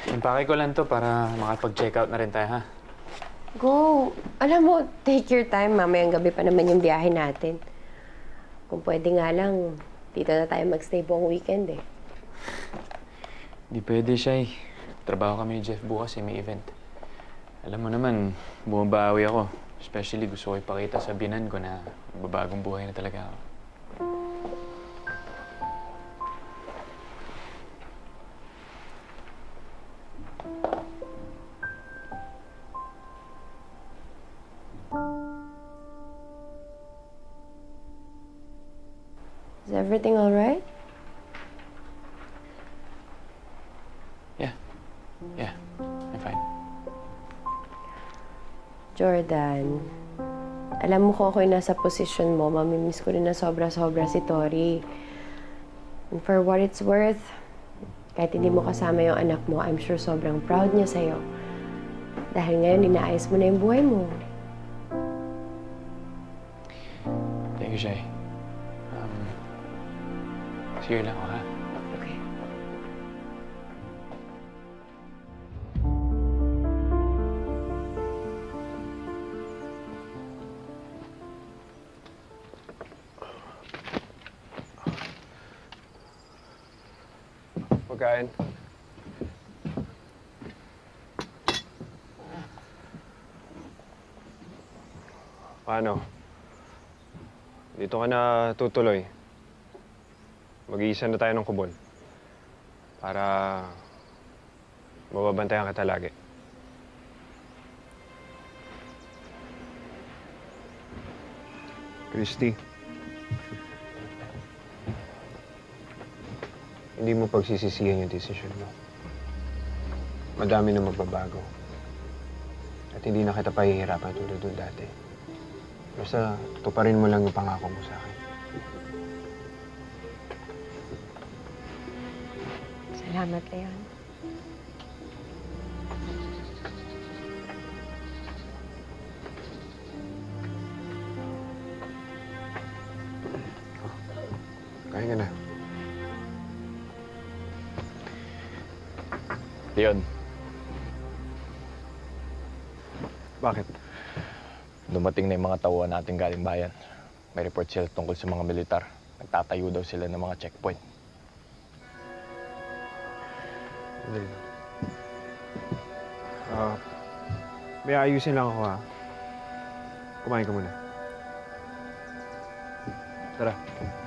Impake ko lang to para makapag-check out na rin tayo, ha? Go! Alam mo, take your time. Mamayang gabi pa naman yung biyahe natin. Kung pwede nga lang, dito na tayo magstay buong weekend eh. Di pwede, Shai. Trabaho kami ni Jeff bukas may event. Alam mo naman, bumabawi ako. Especially gusto ko ipakita sa binan ko na babagong buhay na talaga ako. Is everything all right? Yeah, I'm fine. Jordan, alam mo kung ako'y nasa posisyon mo, mamimiss ko rin na sobra-sobra si Tori. And for what it's worth, kahit hindi mo kasama yung anak mo, I'm sure sobrang proud niya sa'yo. Dahil ngayon, inaayos mo na yung buhay mo. Thank you, Shai. Sige lang ako, ha? Okay. Pagkain. Paano? Dito ka na tutuloy. Mag-iisa na tayo ng kubon. Para mababantayan kita lagi. Christy. Hindi mo pagsisisihan yung desisyon mo. Madami na magbabago. At hindi na kita pahihirapan tulad doon dati. Basta tuparin mo lang yung pangako mo sa akin. Salamat, Leon. Kain ka na. Leon, Bakit? dumating na yung mga tauhan natin galing bayan. May report sila tungkol sa mga militar. Nagtatayo daw sila ng mga checkpoint. Hindi. May ayusin lang ako, ha? Kumain ka muna. Tara.